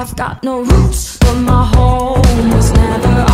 I've got no roots, but my home was never